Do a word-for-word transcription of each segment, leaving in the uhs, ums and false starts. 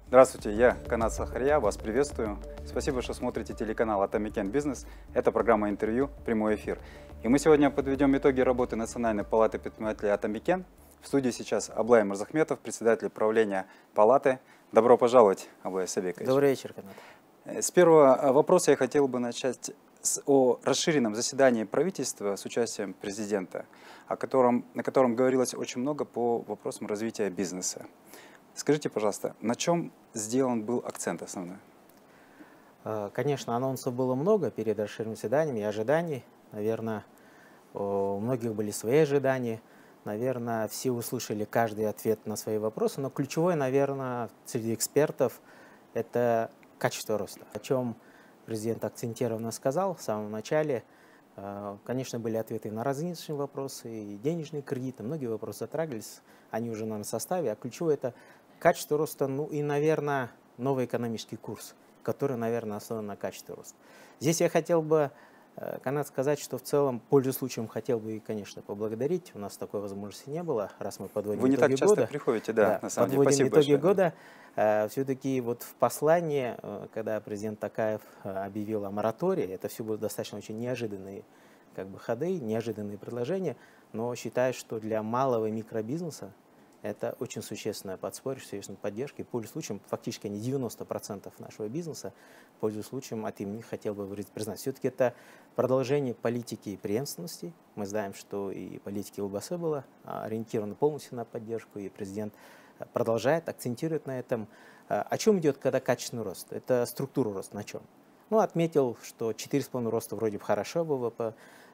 Здравствуйте, я Канат Сахарья, вас приветствую. Спасибо, что смотрите телеканал Атамикен Бизнес. Это программа интервью, прямой эфир. И мы сегодня подведем итоги работы Национальной палаты предпринимателей Атамикен. В студии сейчас Аблай Мырзахметов, председатель правления палаты. Добро пожаловать, Аблай Сабекович. Добрый вечер, Канат. С первого вопроса я хотел бы начать с, о расширенном заседании правительства с участием президента, о котором, на котором говорилось очень много по вопросам развития бизнеса. Скажите, пожалуйста, на чем сделан был акцент основной? Конечно, анонсов было много перед расширенным заседанием и ожиданий. Наверное, у многих были свои ожидания. Наверное, все услышали каждый ответ на свои вопросы. Но ключевое, наверное, среди экспертов – это качество роста. О чем президент акцентированно сказал в самом начале. Конечно, были ответы на различные вопросы, и денежные кредиты. Многие вопросы затрагивались, они уже на составе. А ключевое – это качество роста, ну и, наверное, новый экономический курс, который, наверное, основан на качестве роста. Здесь я хотел бы, Канат, сказать, что в целом, пользуясь случаем, хотел бы, конечно, поблагодарить. У нас такой возможности не было, раз мы подводим Вы не итоги так часто года. приходите, да, да на самом деле. Подводим Спасибо итоги большое. года. Все-таки вот в послании, когда президент Токаев объявил о моратории, это все было достаточно очень неожиданные как бы, ходы, неожиданные предложения, но считаю, что для малого и микробизнеса это очень существенное подспорье, существенная поддержка. И пользуясь случаем, фактически они девяносто процентов нашего бизнеса, пользуясь случаем, от имени хотел бы признать. Все-таки это продолжение политики преемственности. Мы знаем, что и политика ЛБС была ориентирована полностью на поддержку, и президент продолжает, акцентирует на этом. О чем идет, когда качественный рост? Это структура роста, на чем? Ну, отметил, что четыре с половиной роста вроде бы хорошо ВВП,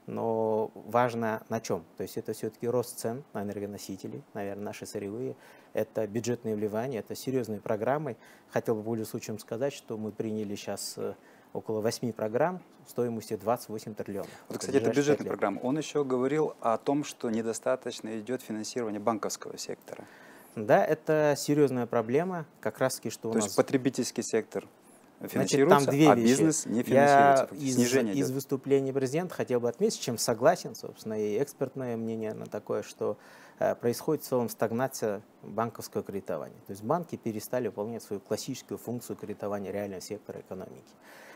но важно на чем. То есть это все-таки рост цен на энергоносители, наверное, наши сырьевые. Это бюджетные вливания, это серьезные программы. Хотел бы более случаем сказать, что мы приняли сейчас около восьми программ стоимостью двадцать восемь триллионов. Вот, кстати, это бюджетная программа. Он еще говорил о том, что недостаточно идет финансирование банковского сектора. Да, это серьезная проблема, как раз таки, что у То нас... есть потребительский сектор Значит, там две а вещи. бизнес не финансируется. Я из, Снижение из идет. выступления президента хотел бы отметить, с чем согласен, собственно, и экспертное мнение на такое, что э, происходит в целом стагнация банковского кредитования. То есть банки перестали выполнять свою классическую функцию кредитования реального сектора экономики.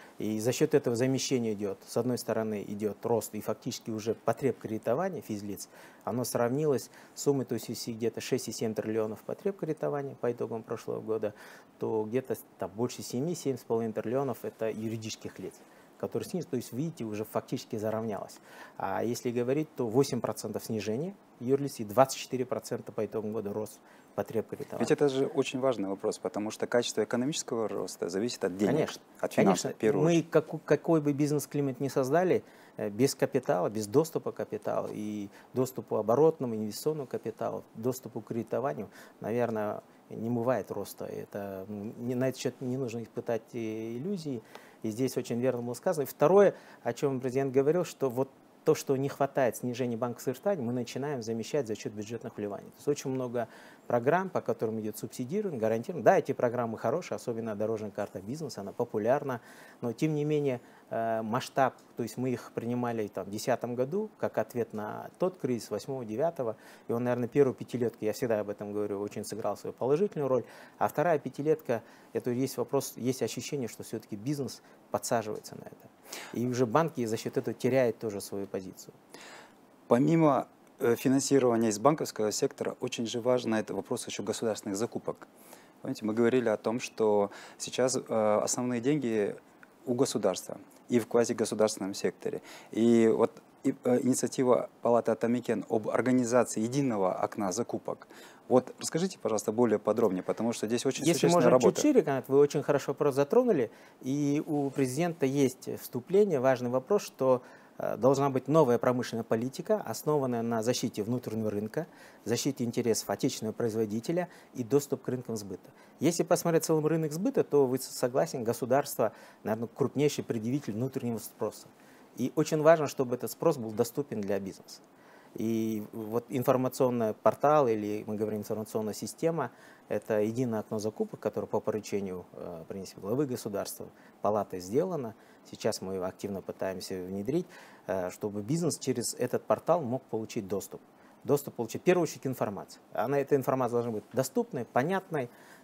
И за счет этого замещения идет, с одной стороны, идет рост и фактически уже потреб кредитования физлиц, оно сравнилось с суммой, то есть если где-то шесть и семь триллионов потреб кредитования по итогам прошлого года, то где-то там, больше семи-семи с половиной триллионов это юридических лиц, которые снизились, то есть, видите, уже фактически заравнялось. А если говорить, то восемь процентов снижения юрлиц и двадцать четыре процента по итогам года рост потреб кредитования. Ведь это же очень важный вопрос, потому что качество экономического роста зависит от денег, конечно, от финансов. Конечно, в первую мы очередь. как, какой бы бизнес-климат ни создали, без капитала, без доступа к капиталу и доступу оборотному, инвестиционному капиталу, доступу к кредитованию, наверное, не бывает роста. Это, ну, не, на этот счет не нужно испытать иллюзии. И здесь очень верно было сказано. И второе, о чем президент говорил, что вот то, что не хватает снижения банковской кредитования, мы начинаем замещать за счет бюджетных вливаний. То есть очень много программ, по которым идет субсидирование, гарантирование. Да, эти программы хорошие, особенно дорожная карта бизнеса, она популярна, но тем не менее масштаб, то есть мы их принимали там, в две тысячи десятом году как ответ на тот кризис восьмого-девятого, и он, наверное, первую пятилетку, я всегда об этом говорю, очень сыграл свою положительную роль, а вторая пятилетка, это есть вопрос, есть ощущение, что все-таки бизнес подсаживается на это. И уже банки за счет этого теряют тоже свою позицию. Помимо финансирования из банковского сектора, очень же важно это вопрос еще государственных закупок. Помните, мы говорили о том, что сейчас основные деньги у государства и в квазигосударственном секторе. И вот инициатива Палаты Атамикен об организации единого окна закупок. Вот расскажите, пожалуйста, более подробнее, потому что здесь очень Если существенная можно работа. чуть шире, вы очень хорошо вопрос затронули, и у президента есть вступление, важный вопрос, что должна быть новая промышленная политика, основанная на защите внутреннего рынка, защите интересов отечественного производителя и доступ к рынкам сбыта. Если посмотреть в целом рынок сбыта, то вы согласен, государство, наверное, крупнейший предъявитель внутреннего спроса. И очень важно, чтобы этот спрос был доступен для бизнеса. И вот информационный портал, или мы говорим информационная система, это единое окно закупок, которое по поручению э, принесет главы государства, палатой сделано. Сейчас мы его активно пытаемся внедрить, э, чтобы бизнес через этот портал мог получить доступ. Доступ получить, в первую очередь, к информации. Она, эта информация должна быть доступной, понятной,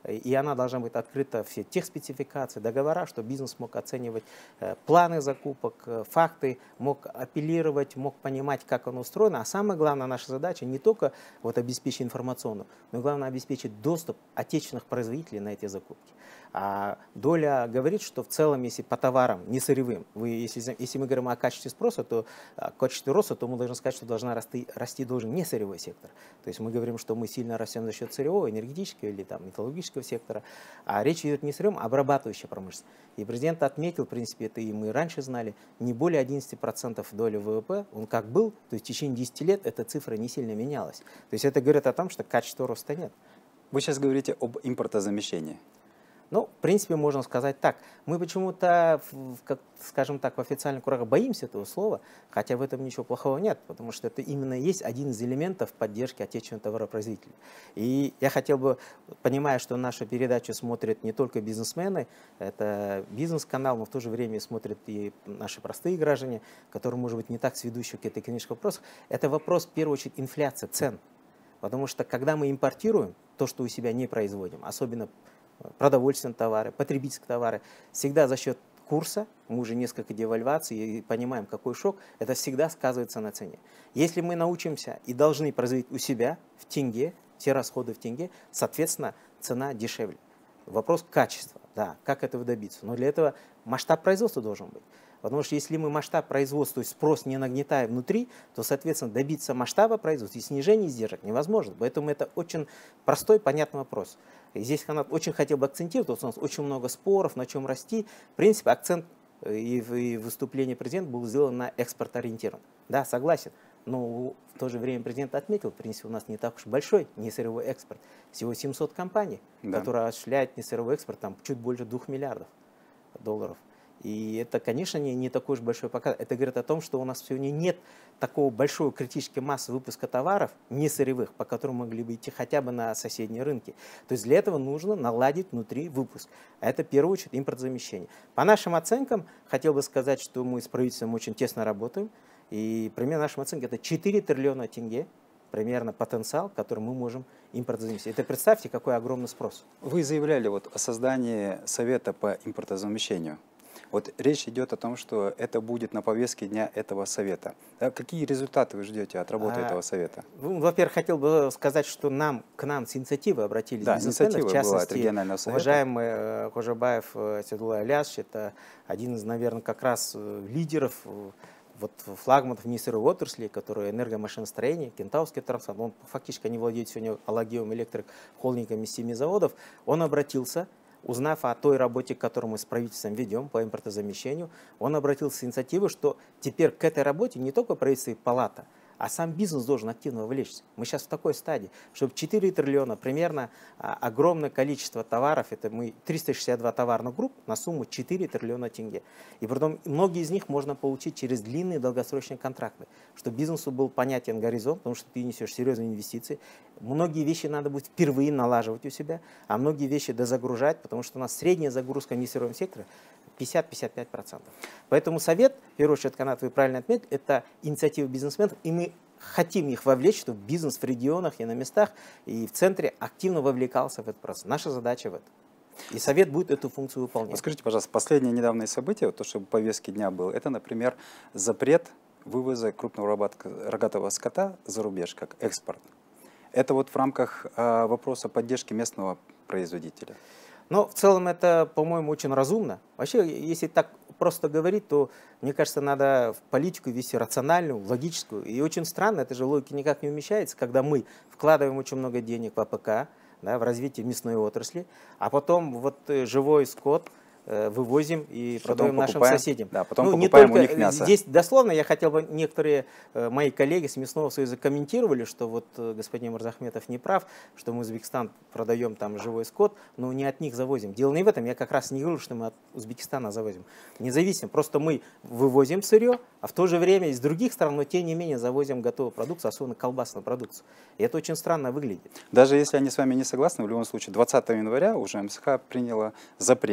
и она должна быть открыта, все техспецификации, договора, чтобы бизнес мог оценивать планы закупок, факты, мог апеллировать, мог понимать, как оно устроено. А самое главное, наша задача не только вот обеспечить информационную, но и главное обеспечить доступ отечественных производителей на эти закупки. А доля говорит, что в целом, если по товарам не сырьевым, вы, если, если мы говорим о качестве спроса, то о качестве роста, то мы должны сказать, что должна расти, расти должен не сырьевой сектор. То есть мы говорим, что мы сильно растем за счет сырьевого, энергетического или там, металлургического сектора, а речь идет не о сырьевом, а обрабатывающей промышленности. И президент отметил, в принципе, это и мы раньше знали, не более одиннадцати процентов доли ВВП, он как был, то есть в течение десяти лет эта цифра не сильно менялась. То есть это говорит о том, что качества роста нет. Вы сейчас говорите об импортозамещении. Ну, в принципе, можно сказать так. Мы почему-то, как, скажем так, в официальных кругах боимся этого слова, хотя в этом ничего плохого нет, потому что это именно есть один из элементов поддержки отечественного товаропроизводителя. И я хотел бы, понимая, что нашу передачу смотрят не только бизнесмены, это бизнес-канал, но в то же время смотрят и наши простые граждане, которые, может быть, не так сведущи к этой экономическому вопросу. Это вопрос, в первую очередь, инфляции цен. Потому что, когда мы импортируем то, что у себя не производим, особенно продовольственные товары, потребительские товары, всегда за счет курса, мы уже несколько девальваций и понимаем, какой шок, это всегда сказывается на цене. Если мы научимся и должны производить у себя в тенге, все расходы в тенге, соответственно, цена дешевле. Вопрос качества, да, как этого добиться. Но для этого масштаб производства должен быть. Потому что если мы масштаб производства, то есть спрос не нагнетая внутри, то, соответственно, добиться масштаба производства и снижения издержек невозможно. Поэтому это очень простой, понятный вопрос. И здесь Канат очень хотел бы акцентировать, вот у нас очень много споров, на чем расти. В принципе, акцент и в выступлении президента был сделан на экспорт ориентирован. Да, согласен. Но в то же время президент отметил, в принципе, у нас не так уж большой несырьевой экспорт. Всего семьсот компаний, да, которые осуществляют несырьевой экспорт, там чуть больше двух миллиардов долларов. И это, конечно, не, не такой уж большой показатель. Это говорит о том, что у нас сегодня нет такого большой критической массы выпуска товаров несырьевых, по которым могли бы идти хотя бы на соседние рынки. То есть для этого нужно наладить внутри выпуск. А это, в первую очередь, импортозамещение. По нашим оценкам, хотел бы сказать, что мы с правительством очень тесно работаем. И примерно нашим оценкам это четыре триллиона тенге, примерно потенциал, который мы можем импортозамещать. Это представьте, какой огромный спрос. Вы заявляли вот о создании совета по импортозамещению. Вот речь идет о том, что это будет на повестке дня этого совета. А какие результаты вы ждете от работы а, этого совета? Ну, во-первых, хотел бы сказать, что нам, к нам с инициативой обратились да, бизнесмены, в частности, регионального совета. Уважаемый Хожабаев Седулай Альясович, это один из, наверное, как раз лидеров, вот, флагманов несырьевой отрасли, которые энергомашиностроение, Кентаврский трансформ, он фактически не владеет сегодня Аллагиевым Электрик холдингом из семи заводов, он обратился, узнав о той работе, которую мы с правительством ведем по импортозамещению, он обратился с инициативой, что теперь к этой работе не только правительство и палата, а сам бизнес должен активно вовлечься. Мы сейчас в такой стадии, чтобы четыре триллиона, примерно огромное количество товаров, это мы триста шестьдесят два товарных групп на сумму четыре триллиона тенге. И потом многие из них можно получить через длинные долгосрочные контракты, чтобы бизнесу был понятен горизонт, потому что ты несешь серьезные инвестиции. Многие вещи надо будет впервые налаживать у себя, а многие вещи дозагружать, потому что у нас средняя загрузка в несырьевом секторе пятьдесят — пятьдесят пять процентов. Поэтому совет, в первую очередь, Канат, вы правильно отметили, это инициатива бизнесменов, и мы хотим их вовлечь, чтобы бизнес в регионах и на местах, и в центре активно вовлекался в этот процесс. Наша задача в этом. И совет будет эту функцию выполнять. Скажите, пожалуйста, последнее недавнее событие, вот то, что в повестке дня было, это, например, запрет вывоза крупного рогатого скота за рубеж, как экспорт. Это вот в рамках э, вопроса поддержки местного производителя. Но в целом это, по-моему, очень разумно. Вообще, если так просто говорить, то, мне кажется, надо в политику вести рациональную, логическую. И очень странно, эта же логика никак не умещается, когда мы вкладываем очень много денег в АПК, да, в развитие мясной отрасли, а потом вот живой скот вывозим и потом продаем нашим покупаем, соседям. Да, потом ну, покупаем не только у них мясо. Здесь дословно я хотел бы, некоторые э, мои коллеги с Мясного союза комментировали, что вот э, господин Мурзахметов не прав, что мы в Узбекистан продаем там живой скот, но не от них завозим. Дело не в этом, я как раз не говорю, что мы от Узбекистана завозим. Независимо, просто мы вывозим сырье, а в то же время из других стран, но тем не менее завозим готовую продукцию, особенно колбасную продукцию. И это очень странно выглядит. Даже если они с вами не согласны, в любом случае двадцатого января уже МСХ приняла запрет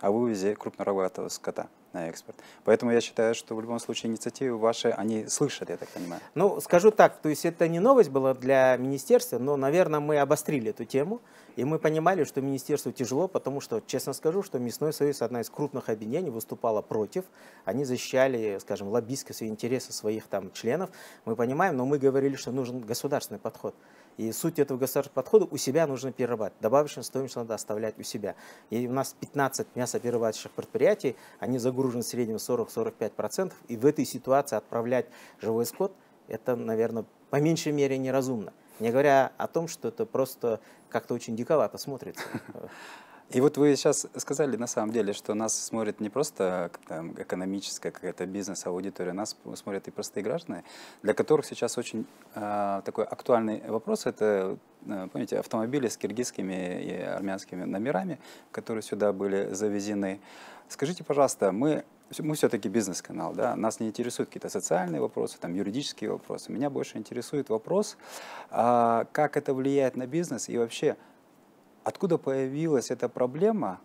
о вывозе крупнорогатого скота на экспорт. Поэтому я считаю, что в любом случае инициативы ваши, они слышат, я так понимаю. Ну, скажу так, то есть это не новость была для министерства, но, наверное, мы обострили эту тему, и мы понимали, что министерству тяжело, потому что, честно скажу, что Мясной союз, одна из крупных объединений, выступала против, они защищали, скажем, лоббистские свои интересы своих там членов, мы понимаем, но мы говорили, что нужен государственный подход. И суть этого государственного подхода у себя нужно перерабатывать. Добавочную стоимость надо оставлять у себя. И у нас пятнадцать мясоперерабатывающих предприятий, они загружены в среднем сорок — сорок пять процентов. И в этой ситуации отправлять живой скот, это, наверное, по меньшей мере неразумно. Не говоря о том, что это просто как-то очень диковато смотрится. И вот вы сейчас сказали, на самом деле, что нас смотрит не просто там, экономическая какая-то бизнес-аудитория, нас смотрят и простые граждане, для которых сейчас очень э, такой актуальный вопрос, это, э, помните, автомобили с киргизскими и армянскими номерами, которые сюда были завезены. Скажите, пожалуйста, мы, мы все-таки бизнес-канал, да? Нас не интересуют какие-то социальные вопросы, там, юридические вопросы. Меня больше интересует вопрос, э, как это влияет на бизнес и вообще, откуда появилась эта проблема?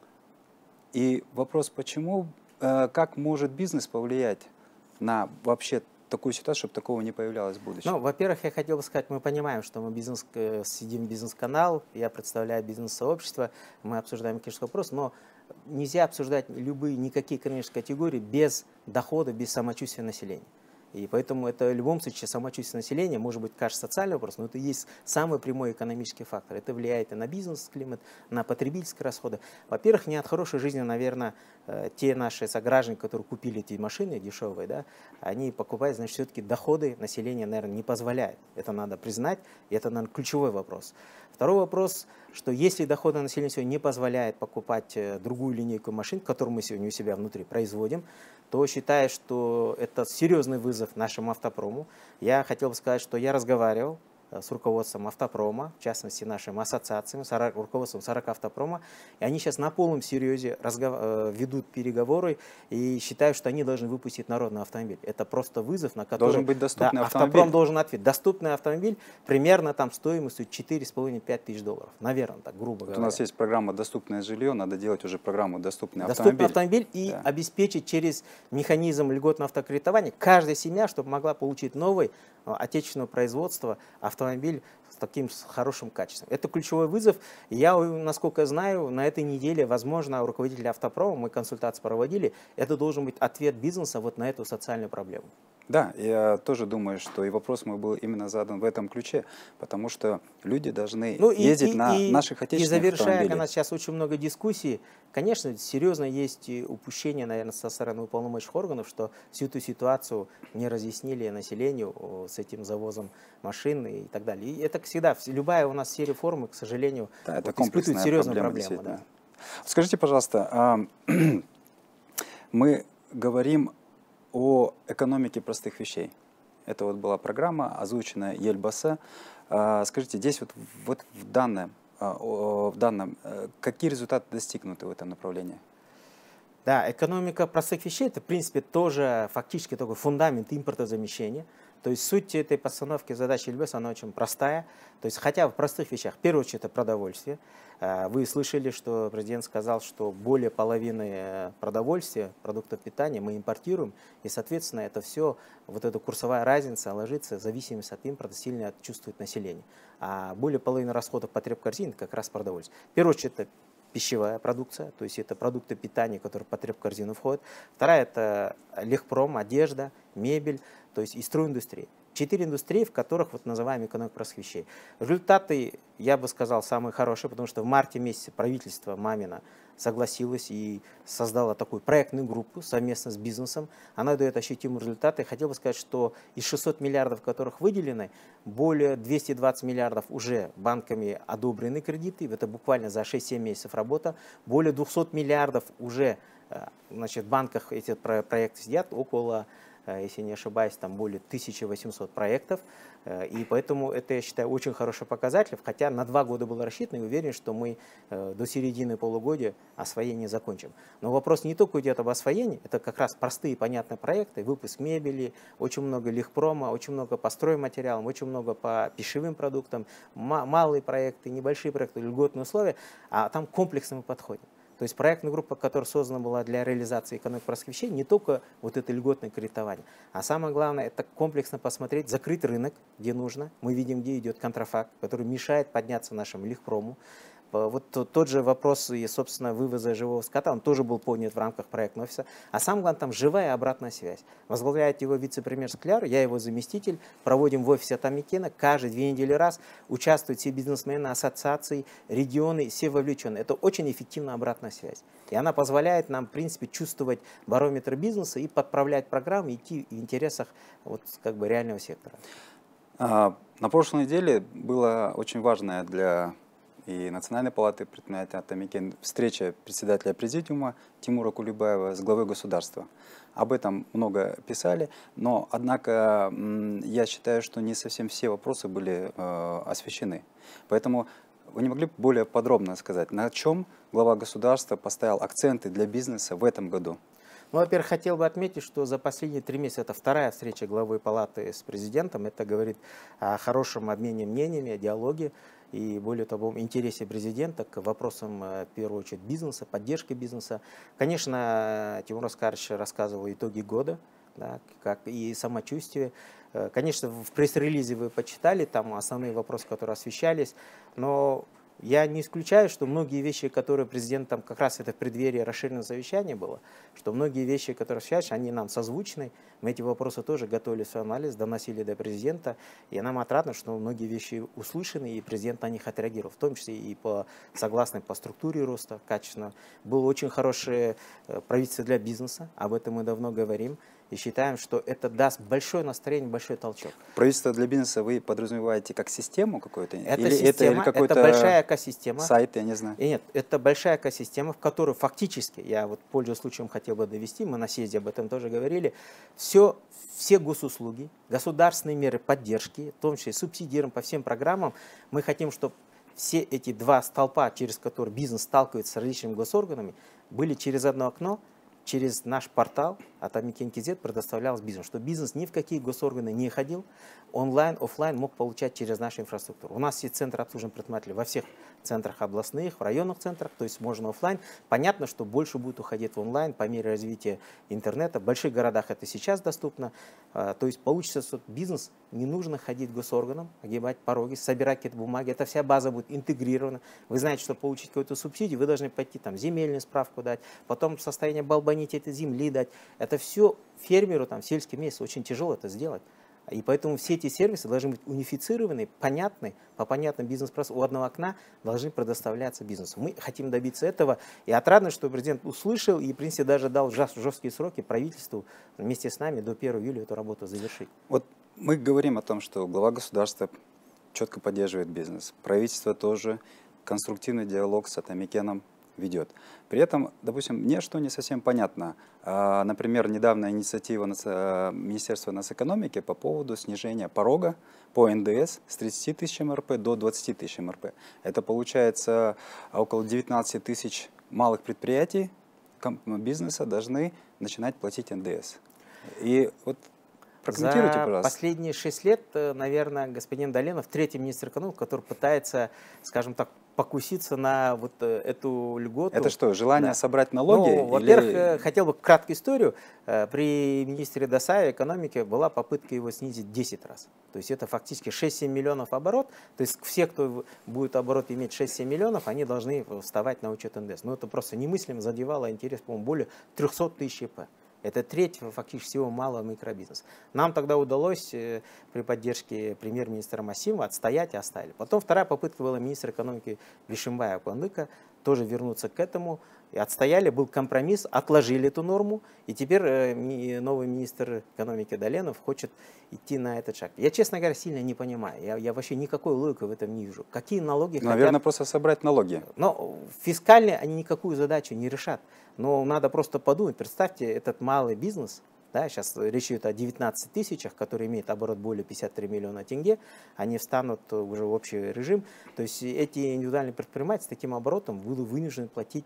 И вопрос, почему, э, как может бизнес повлиять на вообще такую ситуацию, чтобы такого не появлялось в будущем? Ну, во-первых, я хотел бы сказать, мы понимаем, что мы бизнес, сидим бизнес-канал, я представляю бизнес-сообщество, мы обсуждаем экономический вопрос, но нельзя обсуждать любые, никакие экономические категории без дохода, без самочувствия населения. И поэтому это в любом случае самочувствие населения, может быть, кажется социальный вопрос, но это и есть самый прямой экономический фактор. Это влияет и на бизнес-климат, на потребительские расходы. Во-первых, не от хорошей жизни, наверное, те наши сограждане, которые купили эти машины дешевые, да, они покупают, значит, все-таки доходы населения, наверное, не позволяют. Это надо признать, и это, наверное, ключевой вопрос. Второй вопрос, что если доходы населения сегодня не позволяет покупать другую линейку машин, которую мы сегодня у себя внутри производим, то считаю, что это серьезный вызов нашему автопрому. Я хотел бы сказать, что я разговаривал с руководством автопрома, в частности нашим ассоциациям, с руководством сорок автопрома, и они сейчас на полном серьезе разгов... ведут переговоры и считают, что они должны выпустить народный автомобиль. Это просто вызов, на который должен быть доступный да, автомобиль. Автопром должен ответить. Доступный автомобиль примерно там стоимостью четыре с половиной — пять тысяч долларов. Наверное, так грубо вот говоря. У нас есть программа «Доступное жилье», надо делать уже программу «Доступный, Доступный автомобиль». автомобиль и да. обеспечить через механизм льготного автокредитования каждая семья, чтобы могла получить новый отечественного производства автомобиль с таким с хорошим качеством. Это ключевой вызов. Я, насколько я знаю, на этой неделе, возможно, руководители автопрома, мы консультации проводили, это должен быть ответ бизнеса вот на эту социальную проблему. Да, я тоже думаю, что и вопрос мой был именно задан в этом ключе, потому что люди должны ну, ездить и, на и, наших отечественных автомобилях. И завершая, автомобилей. у нас сейчас очень много дискуссий, конечно, серьезно есть упущение, наверное, со стороны уполномоченных органов, что всю эту ситуацию не разъяснили населению с этим завозом машин и так далее. И это всегда, любая у нас серия формы, к сожалению, да, это вот, испытывает серьезную проблему. проблему. Да. Скажите, пожалуйста, мы говорим о экономике простых вещей. Это вот была программа, озвученная Елбасы. Скажите, здесь вот, вот в, данном, в данном, какие результаты достигнуты в этом направлении? Да, экономика простых вещей, это, в принципе, тоже фактически такой фундамент импортозамещения. То есть суть этой постановки задачи Елбасы, она очень простая. То есть хотя в простых вещах, в первую очередь, это продовольствие. Вы слышали, что президент сказал, что более половины продовольствия, продуктов питания мы импортируем. И, соответственно, это все, вот эта курсовая разница ложится, зависимость от импорта сильно чувствует население. А более половины расходов потребкорзины как раз продовольствие. В первую очередь, это пищевая продукция, то есть это продукты питания, которые в потребкорзину входят. Вторая – это легпром, одежда, мебель, то есть и стройиндустрия. Четыре индустрии, в которых вот называем экономику простых вещей. Результаты, я бы сказал, самые хорошие, потому что в марте месяце правительство Мамина согласилось и создало такую проектную группу совместно с бизнесом. Она дает ощутимые результаты. Хотел бы сказать, что из шестисот миллиардов, которых выделены, более двухсот двадцати миллиардов уже банками одобрены кредиты. Это буквально за шесть-семь месяцев работа. Более двухсот миллиардов уже, значит, в банках эти проекты сидят, около, если не ошибаюсь, там более тысячи восьмисот проектов. И поэтому это, я считаю, очень хороший показатель, хотя на два года было рассчитано, и уверен, что мы до середины полугодия освоение закончим. Но вопрос не только идет об освоении, это как раз простые понятные проекты, выпуск мебели, очень много легпрома, очень много по стройматериалам, очень много по пищевым продуктам, малые проекты, небольшие проекты, льготные условия, а там комплексно мы подходим. То есть проектная группа, которая создана была для реализации экономики просвещения, не только вот это льготное кредитование, а самое главное, это комплексно посмотреть, закрыть рынок, где нужно. Мы видим, где идет контрафакт, который мешает подняться нашему легпрому. Вот тот же вопрос, и, собственно, вывоза живого скота, он тоже был поднят в рамках проектного офиса. А самое главное, там живая обратная связь. Возглавляет его вице-премьер Скляр, я его заместитель. Проводим в офисе Атамикена. Каждые две недели раз участвуют все бизнесмены, ассоциации, регионы, все вовлечены. Это очень эффективная обратная связь. И она позволяет нам, в принципе, чувствовать барометр бизнеса и подправлять программы, идти в интересах вот, как бы, реального сектора. А, на прошлой неделе было очень важное для и Национальной палаты предприятия Атамикен встреча председателя президиума Тимура Кулебаева с главой государства. Об этом много писали, но, однако, я считаю, что не совсем все вопросы были э, освещены. Поэтому вы не могли бы более подробно сказать, на чем глава государства поставил акценты для бизнеса в этом году? Ну, во-первых, хотел бы отметить, что за последние три месяца это вторая встреча главы палаты с президентом. Это говорит о хорошем обмене мнениями, о диалоге и, более того, интересе президента к вопросам, в первую очередь, бизнеса, поддержки бизнеса. Конечно, Тимур Оскарович рассказывал итоги года, да, как и самочувствие. Конечно, в пресс-релизе вы почитали, там основные вопросы, которые освещались, но я не исключаю, что многие вещи, которые президент, там как раз это в преддверии расширенного совещания было, что многие вещи, которые освещались, они нам созвучны. Мы эти вопросы тоже готовили свой анализ, доносили до президента. И нам отрадно, что многие вещи услышаны, и президент на них отреагировал, в том числе и по согласно по структуре роста, качественно. Было очень хорошее правительство для бизнеса, об этом мы давно говорим. И считаем, что это даст большое настроение, большой толчок. Правительство для бизнеса вы подразумеваете как систему какую-то? Это или система, это, или это большая экосистема. Сайт, я не знаю. И нет, это большая экосистема, в которую фактически, я вот пользуясь случаем хотел бы довести, мы на съезде об этом тоже говорили, все, все госуслуги, государственные меры поддержки, в том числе субсидируем по всем программам, мы хотим, чтобы все эти два столпа, через которые бизнес сталкивается с различными госорганами, были через одно окно, через наш портал Атамикен точка кз предоставлялся бизнес, что бизнес ни в какие госорганы не ходил, онлайн, офлайн мог получать через нашу инфраструктуру. У нас есть центр обслуживания предпринимателей во всех центрах областных, в районных центрах, то есть можно офлайн. Понятно, что больше будет уходить в онлайн по мере развития интернета. В больших городах это сейчас доступно. То есть получится, что бизнес не нужно ходить к госорганам, огибать пороги, собирать какие-то бумаги. Эта вся база будет интегрирована. Вы знаете, что получить какую-то субсидию, вы должны пойти там земельную справку дать, потом состояние балбанить этой земли дать. Это все фермеру там, в сельском месте очень тяжело это сделать. И поэтому все эти сервисы должны быть унифицированы, понятны, по понятным бизнес-процессам. У одного окна должны предоставляться бизнесу. Мы хотим добиться этого. И отрадно, что президент услышал и, в принципе, даже дал жесткие сроки правительству вместе с нами до первого июля эту работу завершить. Вот мы говорим о том, что глава государства четко поддерживает бизнес. Правительство тоже конструктивный диалог с Атамикеном ведет. При этом, допустим, мне что не совсем понятно. А, например, недавняя инициатива Министерства нацэкономики по поводу снижения порога по эн дэ эс с тридцати тысяч эм эр пэ до двадцати тысяч эм эр пэ. Это получается около девятнадцати тысяч малых предприятий бизнеса должны начинать платить эн дэ эс. И вот прокомментируйте, За пожалуйста. последние шесть лет, наверное, господин Доленов, третий министр экономики, который пытается, скажем так, покуситься на вот эту льготу. Это что, желание да. собрать налоги? Ну, во-первых, или... хотел бы краткую историю. При министре Досаеве экономики была попытка его снизить в десять раз. То есть это фактически шесть-семь миллионов оборот. То есть все, кто будет оборот иметь шесть-семь миллионов, они должны вставать на учет эн дэ эс. Но это просто немыслимо задевало интерес, по-моему, более трёхсот тысяч и пэ. Это треть фактически всего малого микробизнеса. Нам тогда удалось э, при поддержке премьер-министра Масимова отстоять и оставили. Потом вторая попытка была министра экономики Вишимбая Куандыка тоже вернуться к этому. И отстояли, был компромисс, отложили эту норму. И теперь э, новый министр экономики Доленов хочет идти на этот шаг. Я, честно говоря, сильно не понимаю. Я, я вообще никакой логики в этом не вижу. Какие налоги хотят... Наверное, просто собрать налоги. Но фискально они никакую задачу не решат. Но надо просто подумать. Представьте, этот малый бизнес, да, сейчас речь идет о девятнадцати тысячах, которые имеют оборот более пятидесяти трёх миллионов тенге, они встанут уже в общий режим. То есть эти индивидуальные предприниматели с таким оборотом будут вынуждены платить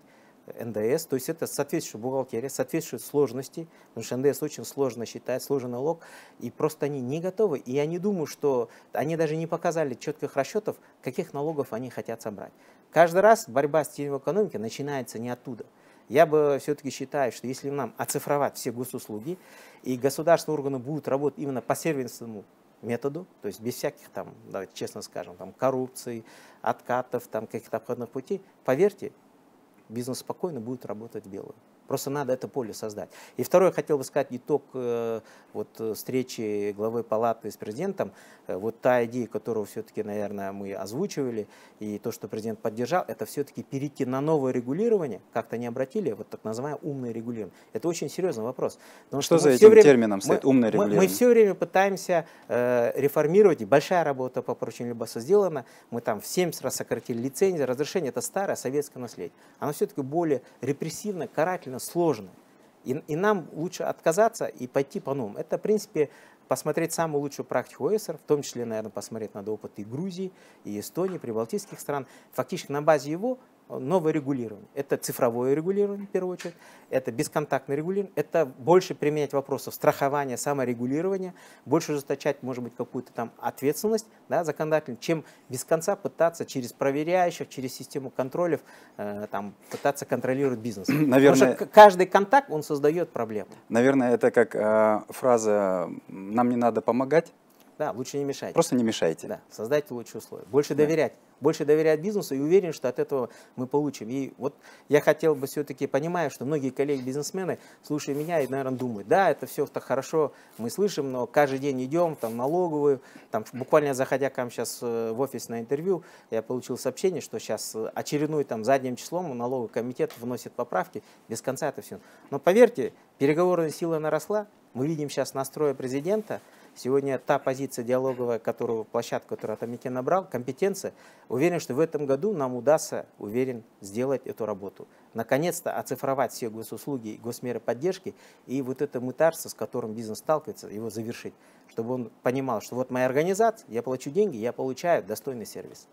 эн дэ эс, то есть это соответствующая бухгалтерия, соответствует сложности, потому что эн дэ эс очень сложно считает, сложный налог, и просто они не готовы, и я не думаю, что они даже не показали четких расчетов, каких налогов они хотят собрать. Каждый раз борьба с теневой экономикой начинается не оттуда. Я бы все-таки считаю, что если нам оцифровать все госуслуги, и государственные органы будут работать именно по сервисному методу, то есть без всяких там, давайте честно скажем, там, коррупции, откатов, там, каких-то обходных путей, поверьте, бизнес спокойно будет работать в белую. Просто надо это поле создать. И второе, хотел бы сказать, итог э, вот, встречи главы палаты с президентом, э, вот та идея, которую все-таки, наверное, мы озвучивали, и то, что президент поддержал, это все-таки перейти на новое регулирование, как-то не обратили, вот так называемое умное регулирование. Это очень серьезный вопрос. Что, что за этим время, термином стоит мы, умное регулирование? Мы, мы все время пытаемся э, реформировать, и большая работа по поручению Лебаса сделана, мы там в семь раз сократили лицензии, разрешение, это старое советское наследие. Оно все-таки более репрессивно, карательно, сложно. И, и нам лучше отказаться и пойти по новому. Это, в принципе, посмотреть самую лучшую практику о эс эр, в том числе, наверное, посмотреть на опыт и Грузии, и Эстонии, прибалтийских стран. Фактически на базе его новое регулирование. Это цифровое регулирование, в первую очередь, это бесконтактное регулирование, это больше применять вопросов страхования, саморегулирования, больше ужесточать, может быть, какую-то там ответственность, да, законодательную, чем без конца пытаться через проверяющих, через систему контролев э, там, пытаться контролировать бизнес. Наверное, потому что каждый контакт, он создает проблему. Наверное, это как э, фраза «нам не надо помогать». Да, лучше не мешайте. Просто не мешайте. Да, создайте лучшие условия. Больше да. доверять. Больше доверять бизнесу и уверен, что от этого мы получим. И вот я хотел бы все-таки, понимая, что многие коллеги-бизнесмены, слушая меня, и, наверное, думают, да, это все так хорошо, мы слышим, но каждый день идем, там, налоговую, там, буквально заходя к вам сейчас в офис на интервью, я получил сообщение, что сейчас очередной там задним числом налоговый комитет вносит поправки, без конца это все. Но поверьте, переговорная сила наросла, мы видим сейчас настрой президента. Сегодня та позиция диалоговая, которую, площадку, которую Атамекен набрал, компетенция, уверен, что в этом году нам удастся, уверен, сделать эту работу. Наконец-то оцифровать все госуслуги и госмеры поддержки и вот это мытарство, с которым бизнес сталкивается, его завершить. Чтобы он понимал, что вот моя организация, я плачу деньги, я получаю достойный сервис.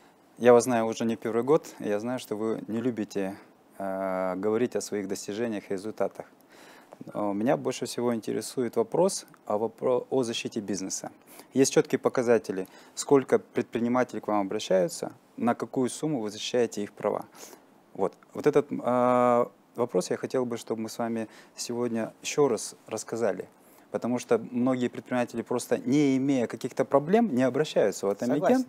Я вас знаю уже не первый год, я знаю, что вы не любите э, говорить о своих достижениях и результатах. Меня больше всего интересует вопрос о, вопро о защите бизнеса. Есть четкие показатели, сколько предпринимателей к вам обращаются, на какую сумму вы защищаете их права. Вот, вот этот э, вопрос я хотел бы, чтобы мы с вами сегодня еще раз рассказали. Потому что многие предприниматели, просто не имея каких-то проблем, не обращаются в Атамекен.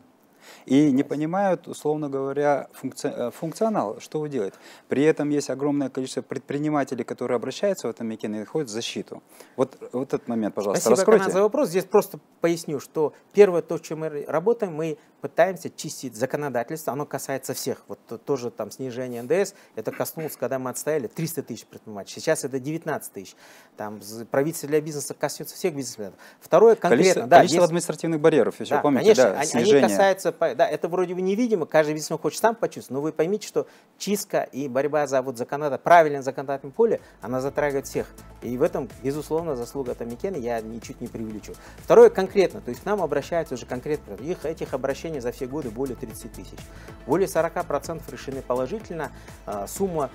И не понимают, условно говоря, функци... функционал, что вы делаете. При этом есть огромное количество предпринимателей, которые обращаются в Атамекен и ходят в защиту. Вот, вот этот момент, пожалуйста, Спасибо, раскройте. Канат, за вопрос. Здесь просто поясню, что первое, то, в чем мы работаем, мы пытаемся чистить законодательство, оно касается всех. Вот тоже там снижение эн дэ эс, это коснулось, когда мы отстояли триста тысяч предпринимателей. Сейчас это девятнадцать тысяч. Там правительство для бизнеса коснется всех бизнесменов. Второе, конкретно. Количество, да, количество есть... административных барьеров, еще да, помните, конечно, да, они, снижение. они касаются, да, это вроде бы невидимо, каждый бизнесмен хочет сам почувствовать, но вы поймите, что чистка и борьба за вот законодательное, правильное законодательное поле, она затрагивает всех. И в этом, безусловно, заслуга Атамекена, я ничуть не преувеличу. Второе, конкретно, то есть к нам обращаются уже конкретно, их, этих обращений за все годы более тридцати тысяч. Более сорока процентов решены положительно, сумма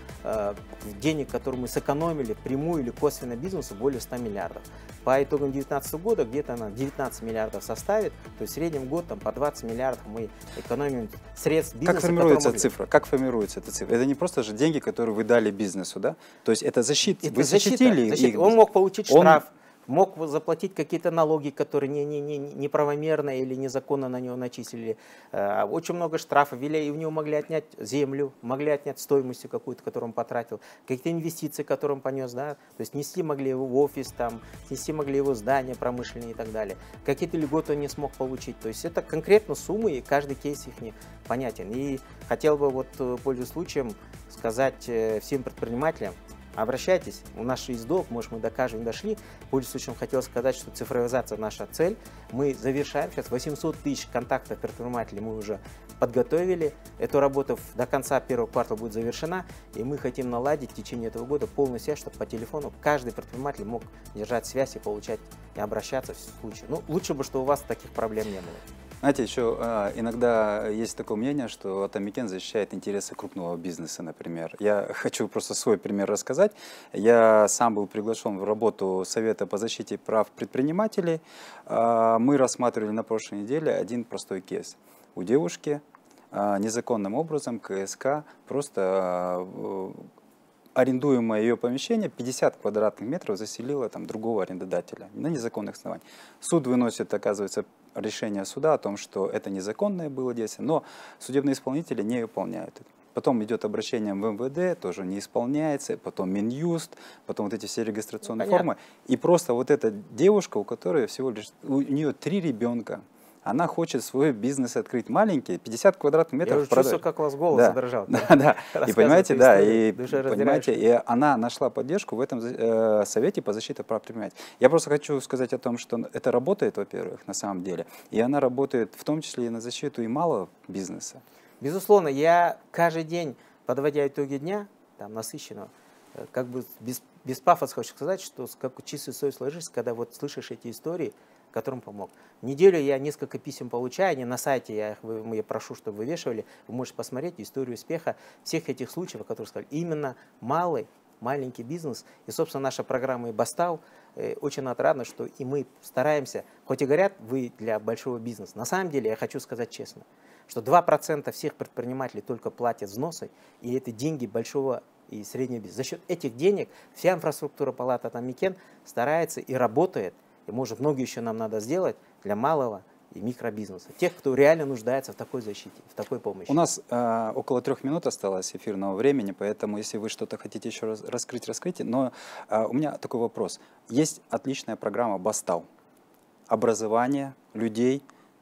денег, которую мы сэкономили прямую или косвенно бизнесу, более ста миллиардов. По итогам две тысячи девятнадцатого года где-то она девятнадцать миллиардов составит, то есть в среднем год там, по двадцать миллиардов мы экономим средств бизнеса. Как формируется цифра? Как формируется эта цифра? Это не просто же деньги, которые вы дали бизнесу, да? То есть это защита. Это вы защитили защита. их. Он мог получить Он... штраф, мог заплатить какие-то налоги, которые не, не, не, неправомерно или незаконно на него начислили. Очень много штрафов ввели, и у него могли отнять землю, могли отнять стоимость какую-то, которую он потратил, какие-то инвестиции, которые он понес, да, то есть нести могли его в офис, там, нести могли его здания промышленные и так далее. Какие-то льготы он не смог получить. То есть это конкретно суммы, и каждый кейс их не понятен. И хотел бы, вот, пользуясь случаем, сказать всем предпринимателям, обращайтесь, у нас есть долг, может, мы докажем, дошли. Пользуясь случаем, хотел сказать, что цифровизация наша цель. Мы завершаем сейчас восемьсот тысяч контактов предпринимателей мы уже подготовили. Эту работу до конца первого квартала будет завершена, и мы хотим наладить в течение этого года полную связь, чтобы по телефону каждый предприниматель мог держать связь и получать, и обращаться в случае. Ну, лучше бы, что у вас таких проблем не было. Знаете, еще а, иногда есть такое мнение, что Атамикен защищает интересы крупного бизнеса, например. Я хочу просто свой пример рассказать. Я сам был приглашен в работу Совета по защите прав предпринимателей. А, мы рассматривали на прошлой неделе один простой кейс. У девушки а, незаконным образом КСК просто а, арендуемое ее помещение пятьдесят квадратных метров заселило там другого арендодателя на незаконных основаниях. Суд выносит, оказывается, решение суда о том, что это незаконное было действие, но судебные исполнители не выполняют это. Потом идет обращение в эм вэ дэ, тоже не исполняется, потом Минюст, потом вот эти все регистрационные Понятно. формы. И просто вот эта девушка, у которой всего лишь, у нее три ребенка, она хочет свой бизнес открыть маленький, пятьдесят квадратных метров. Я уже чувствую, как у вас голос да. задрожал. Да, да. И понимаете, да, и, историю, понимаете, и она нашла поддержку в этом э, Совете по защите прав предпринимателей. Я просто хочу сказать о том, что это работает, во-первых, на самом деле, и она работает в том числе и на защиту и малого бизнеса. Безусловно, я каждый день, подводя итоги дня, там, насыщенного, как бы без, без пафоса хочу сказать, что с какой чистой совестью ложишься, когда вот слышишь эти истории, которым помог. В неделю я несколько писем получаю, они на сайте, я их вы, я прошу, чтобы вывешивали, вы можете посмотреть историю успеха всех этих случаев, о которых сказали. Именно малый, маленький бизнес, и, собственно, наша программа «Ибастау» э, очень отрадна, что и мы стараемся, хоть и говорят, вы для большого бизнеса. На самом деле, я хочу сказать честно, что два процента всех предпринимателей только платят взносы, и это деньги большого и среднего бизнеса. За счет этих денег вся инфраструктура палаты Атамикен старается и работает, и, может, многое еще нам надо сделать для малого и микробизнеса. Тех, кто реально нуждается в такой защите, в такой помощи. У нас э, около трех минут осталось эфирного времени, поэтому если вы что-то хотите еще раз раскрыть, раскройте. Но э, у меня такой вопрос. Есть отличная программа «Бастау». Образование людей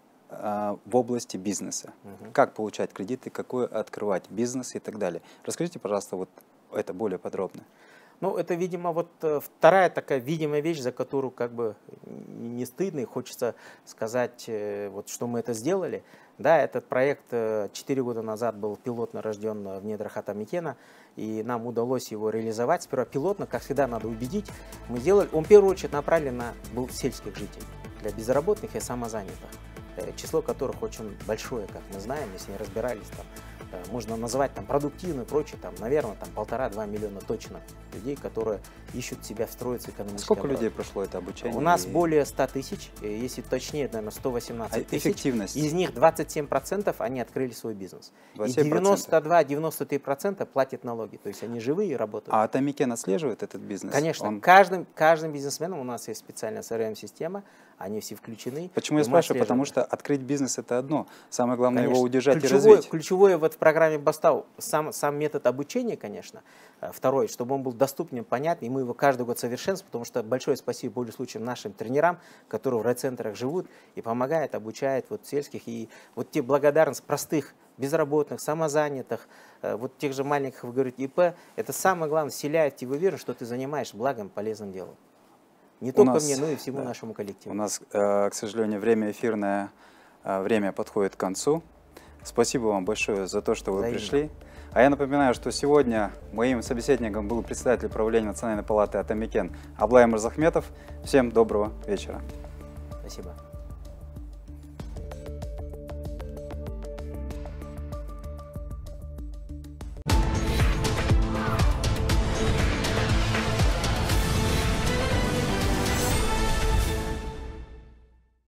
э, в области бизнеса. Угу. Как получать кредиты, какой открывать бизнес и так далее. Расскажите, пожалуйста, вот это более подробно. Ну, это, видимо, вот вторая такая видимая вещь, за которую как бы не стыдно, и хочется сказать, вот, что мы это сделали. Да, этот проект четыре года назад был пилотно рожден в недрах Атамикена, и нам удалось его реализовать. Сперва пилотно, как всегда, надо убедить. Мы сделали, он в первую очередь направлен на был сельских жителей, для безработных и самозанятых, число которых очень большое, как мы знаем, если не разбирались там. Можно назвать там продуктивно и прочее, там, наверное, там полтора-два миллиона точно людей, которые ищут себя встроиться в экономический Сколько оборот. людей прошло это обучение? У нас и... более ста тысяч, если точнее, наверное, сто восемнадцать тысяч. Эффективность? Из них двадцать семь процентов они открыли свой бизнес. И девяносто два — девяносто три процента платят налоги, то есть они живые и работают. А Атамикен отслеживает этот бизнес? Конечно, Он... каждым, каждым бизнесменом у нас есть специальная си эр эм-система, они все включены. Почему я спрашиваю? Потому что открыть бизнес – это одно. Самое главное Конечно. его удержать ключевое, и развить. Ключевое вот в программе «Бастау» сам, сам метод обучения, конечно. Второй, чтобы он был доступен, понятный, и мы его каждый год совершенствуем, потому что большое спасибо, более случаем, нашим тренерам, которые в райцентрах живут и помогают, обучают вот сельских. И вот те благодарность простых безработных, самозанятых, вот тех же маленьких, вы говорите, и пэ, это самое главное, вселяет в тебя уверенность, что ты занимаешь благом, полезным делом. Не только нас, мне, но и всему да, нашему коллективу. У нас, к сожалению, время эфирное, время подходит к концу. Спасибо вам большое за то, что вы Взаимно. пришли. А я напоминаю, что сегодня моим собеседником был председатель правления Национальной палаты Атамикен Аблай Мырзахметов. Всем доброго вечера. Спасибо.